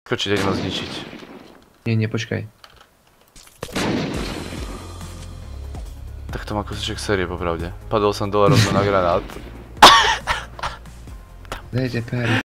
Skočiť a idem ho zničiť. Nie, počkaj. Tak to má kúsiček série popravde. Padol som dole rovno na granát. Dajte pery.